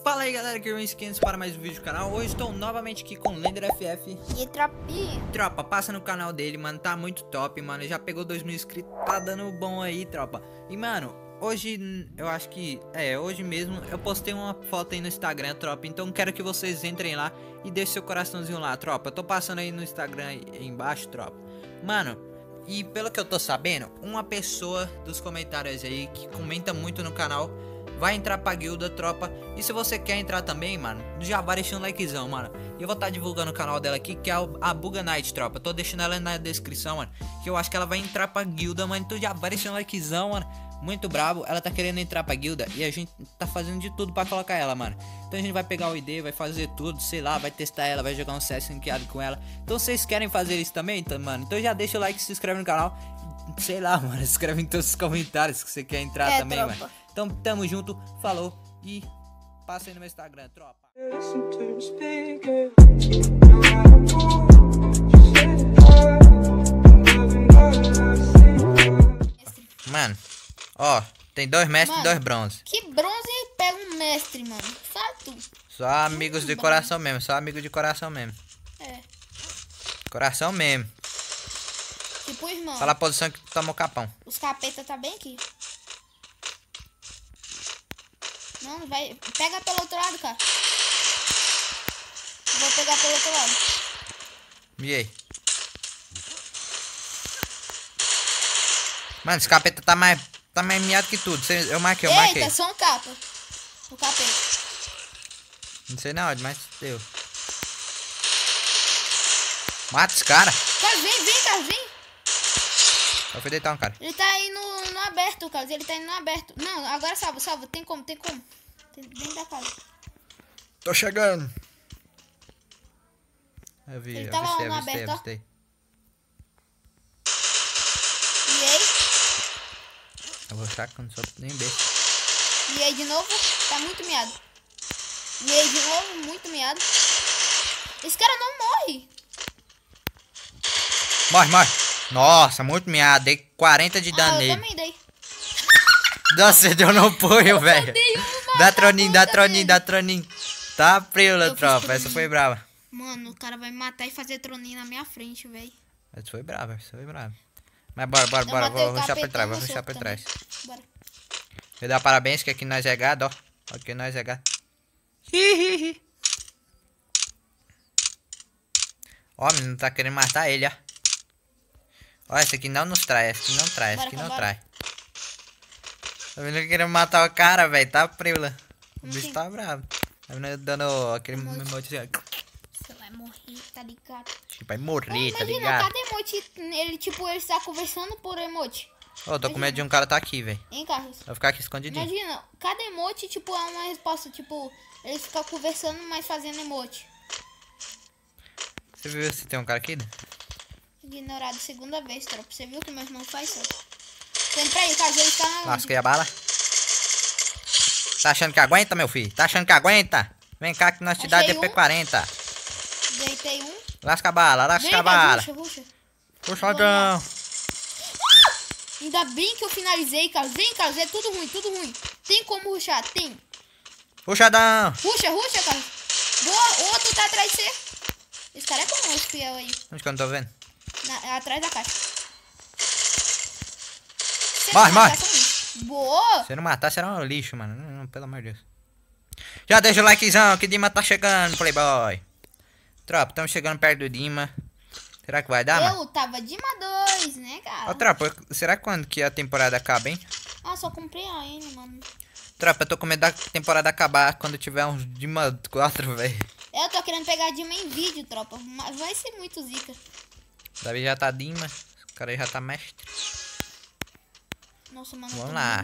Fala aí galera, que é o Skins para mais um vídeo do canal. Hoje estou novamente aqui com o Lender FF. E Tropinha. Tropa, passa no canal dele, mano, tá muito top, mano. Já pegou 2.000 inscritos, tá dando bom aí, tropa. E mano, hoje eu acho que, hoje mesmo eu postei uma foto aí no Instagram, tropa. Então quero que vocês entrem lá e deixem seu coraçãozinho lá, tropa. Eu tô passando aí no Instagram aí embaixo, tropa. Mano, e pelo que eu tô sabendo, uma pessoa dos comentários aí que comenta muito no canal vai entrar pra guilda, tropa. E se você quer entrar também, mano, já vai deixando um likezão, mano. E eu vou estar divulgando o canal dela aqui, que é a Buga Night, tropa. Tô deixando ela na descrição, mano, que eu acho que ela vai entrar pra guilda, mano. Então já vai deixando um likezão, mano. Muito brabo, ela tá querendo entrar pra guilda e a gente tá fazendo de tudo pra colocar ela, mano. Então a gente vai pegar o ID, vai fazer tudo, sei lá, vai testar ela, vai jogar um CS ranqueado com ela. Então vocês querem fazer isso também, então, mano? Então já deixa o like, se inscreve no canal. Sei lá, mano, escreve em todos os comentários que você quer entrar também, tropa. Mano. Então tamo junto, falou e passa aí no meu Instagram, tropa. Mano, ó, tem 2 mestres e 2 bronze. Que bronze pega um mestre, mano? Fato. Só amigos de coração mesmo, só amigo de coração mesmo. É. Coração mesmo. Tipo, irmão. Fala a posição que tu tomou capão. Os capeta tá bem aqui. Não, vai. Pega pelo outro lado, cara. Eu vou pegar pelo outro lado. E aí? Mano, esse capeta tá mais miado que tudo. Eu marquei. Eita, só um capa. O capeta. Não sei na onde, mas deu. Mata esse cara. Cara, vem, cara, vem. Eu fui deitar um cara. Ele tá aí no aberto, cara. Ele tá indo no aberto. Não, agora salva. Tem como. Dentro da casa. Tô chegando. Eu vi, Ele tava lá no aberto, ó. avistei. E aí? Eu vou achar que eu não sou nem besta. E aí de novo? Tá muito miado. E aí de novo? Muito miado. Esse cara não morre. Morre. Nossa, muito miado. Dei 40 de dano nele. Eu também dei. Nossa, você deu no apoio, velho. Dá troninho. Tá preula, tropa. Essa foi brava. Mano, o cara vai me matar e fazer troninho na minha frente, velho. Essa foi brava. Mas bora. Vou rushar pra trás, Bora. Eu dar parabéns que aqui nós é gado, ó. Aqui nós é gado. Ó, menino tá querendo matar ele, ó. Ó, esse aqui não nos trai, esse aqui não trai. Tá vendo que querendo matar o cara, velho. Tá preula. O bicho tá bravo. Tá vendo dando aquele emote assim, ó. Você vai morrer, tá ligado? Acho que vai morrer, tá Imagina, ligado? cada emote, ele tá conversando por emote. Ô, tô com medo de um cara tá aqui, velho. Hein, Carlos? Vou ficar aqui escondidinho. Imagina, cada emote, tipo, é uma resposta, tipo, ele fica conversando, mas fazendo emote. Você viu se tem um cara aqui? Ignorado segunda vez, tropa. Você viu que meu irmão faz isso? Tem pra aí, caso ele tá na. Lasquei a bala. Tá achando que aguenta, meu filho? Tá achando que aguenta? Vem cá que nós te dá DP40. Deitei um. Lasca a bala. Ruxa. Puxadão. Ainda bem que eu finalizei, Carlos. Vem, Carlos, é tudo ruim. Tem como ruxar? Tem. Puxadão. Ruxa, Carlos. Boa, outro tá atrás de você. Esse cara é bom, esse fiel aí. Onde que eu não tô vendo? Atrás da caixa. Morre. Boa. Se eu não matar, será um lixo, mano. Não, pelo amor de Deus. Já deixa o likezão, que Dima tá chegando, playboy. Tropa, estamos chegando perto do Dima. Será que vai dar, mano? Eu tava Dima 2, né, cara? Ó, tropa, será que quando que a temporada acaba, hein? Ah, só comprei a N, mano. Tropa, eu tô com medo da temporada acabar quando tiver uns Dima 4, velho. Eu tô querendo pegar Dima em vídeo, tropa. Mas vai ser muito zica. Davi já tá Dima. O cara aí já tá mestre. Nossa, mano. Vamos lá.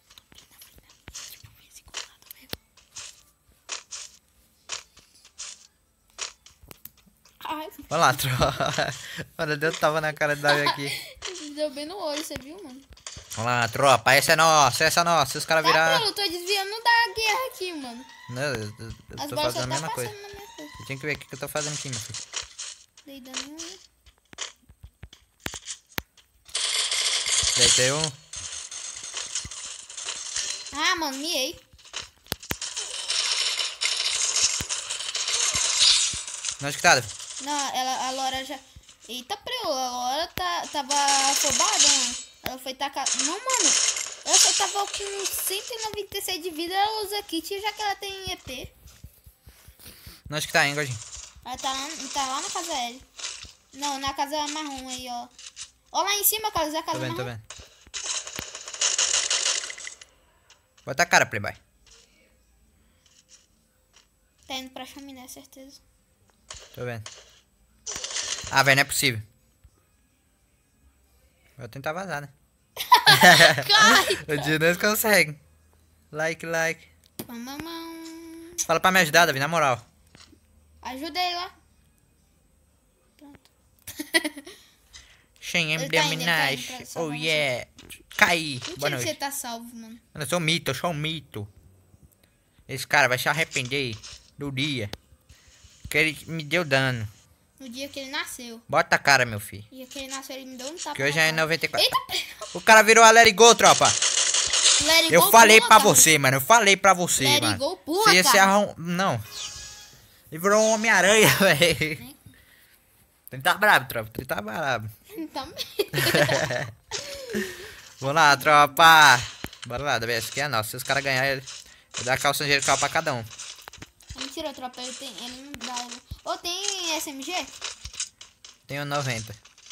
Ai, Vamos lá, tropa. Mano, Deus tava na cara do Davi aqui. deu bem no olho, você viu, mano? Vamos lá, tropa. Essa é nossa. Se os caras virar... Eu tô desviando da guerra aqui, mano. Não, eu tô fazendo a mesma coisa. Você tinha que ver o que eu tô fazendo aqui, meu filho. Dei dano. Deitei um. Ah, mano, miei. Onde que tá, Davi? Não, a Lora já... Eita, preula, a Lora tava afobada, mano. Ela foi tacar... Não, mano. Ela só tava com 196 de vida, ela usa kit, já que ela tem EP. Onde que tá, hein, gordinho? Ela tá lá na casa L. Não, na casa marrom aí, ó. Ó lá em cima, Carlos, é a casa marrom. Tô vendo. Bota a cara, playboy. Tá indo pra chaminé, certeza. Tô vendo. Ah, velho, não é possível. Vou tentar vazar, né? O dia nós consegue. Like. Fala pra me ajudar, Davi, na moral. Ajuda ele lá. Pronto. Shen Ele tá indo Minaj. pra Oh yeah. Cai. Boa Mentira que noite. você tá salvo, mano. Eu sou um mito. Esse cara vai se arrepender do dia que ele me deu dano. No dia que ele nasceu. Bota a cara, meu filho. No dia que ele nasceu, ele me deu um tapa. Que hoje na é cara. 94. Eita, O cara virou a Let It Go, tropa. Let it Eu go, falei pula, pra cara. você, mano. Eu falei pra você, Let it mano. go, pula, Você ia se cara. Não. Ele virou um Homem-Aranha, velho. Ele tá brabo, tropa. Ele tá brabo. Também. Vamos lá, tropa. Bora lá, Davi. Essa aqui é nossa. Se os caras ganharem, eu dou a calça angelical pra cada um. Mentira, tropa. Ele não dá. Ô, tem SMG? Tenho 90.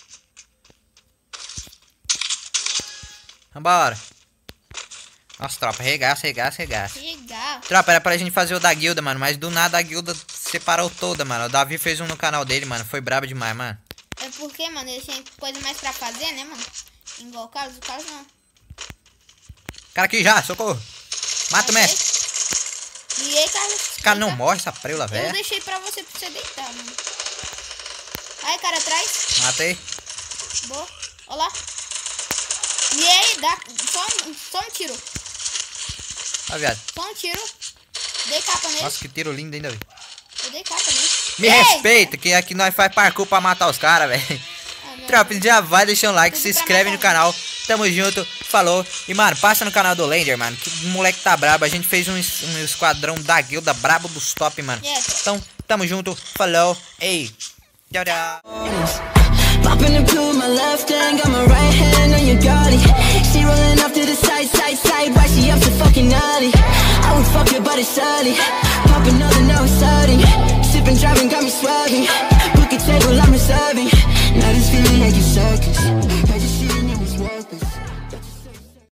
Vambora. Nossa, tropa. Regaça. Legal. Tropa, era pra gente fazer o da guilda, mano. Mas do nada a guilda separou toda, mano. O Davi fez um no canal dele, mano. Foi brabo demais, mano. É porque, mano, ele tinha coisa mais pra fazer, né, mano? Igual o Carlos não. Cara aqui já, socorro. Mata o mestre. E aí, Carlos? Esse cara não morre, essa preula, Eu velho. deixei pra você deitar, mano. Aí, cara, atrás. Matei. Boa. Olha lá. E aí, dá só um tiro. Ó, viado. Só um tiro. Dei capa nele. Nossa, que tiro lindo ainda, velho. Eu dei capa nele. Me Ei! respeita, que aqui nós faz parkour pra matar os caras, velho. Ah, não. Tropa, já vai deixando um like, Tudo se pra inscreve no matar. canal. Tamo junto, falou. E, mano, passa no canal do Lender, mano. Que o moleque tá brabo. A gente fez um esquadrão da guilda brabo dos top, mano. Yes. Então, tamo junto, falou. Ei. Tchau, tchau. Popping the pill with my left hand, got my right hand on your body. She rolling up to the side, why she up so fucking naughty? I would fuck her, but it's early. Pop another, now it's starting. Sipping, driving, got me swerving.